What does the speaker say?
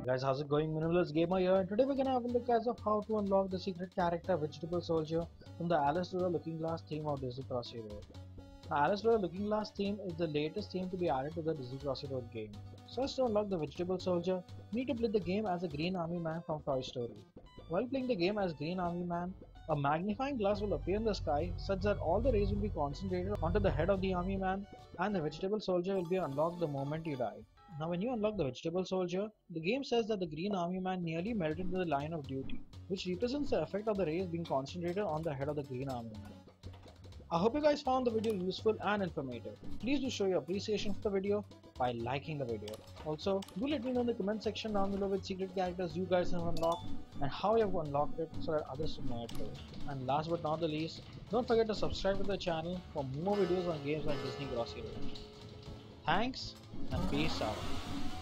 Guys, how's it going? Minimalist Gamer here, and today we're gonna have a look as of how to unlock the secret character Vegetable Soldier from the Alice to the Looking Glass theme of Disney Crossy Road. The Alice to the Looking Glass theme is the latest theme to be added to the Disney Crossy Road game. So as to unlock the Vegetable Soldier, you need to play the game as a Green Army Man from Toy Story. While playing the game as Green Army Man, a magnifying glass will appear in the sky such that all the rays will be concentrated onto the head of the Army Man, and the Vegetable Soldier will be unlocked the moment you die. Now when you unlock the Vegetable Soldier, the game says that the Green Army Man nearly melted into the line of duty, which represents the effect of the rays being concentrated on the head of the Green Army Man. I hope you guys found the video useful and informative. Please do show your appreciation for the video by liking the video. Also, do let me know in the comment section down below which secret characters you guys have unlocked and how you have unlocked it so that others will know it too. And last but not the least, don't forget to subscribe to the channel for more videos on games like Disney Crossy Road. Thanks and peace out.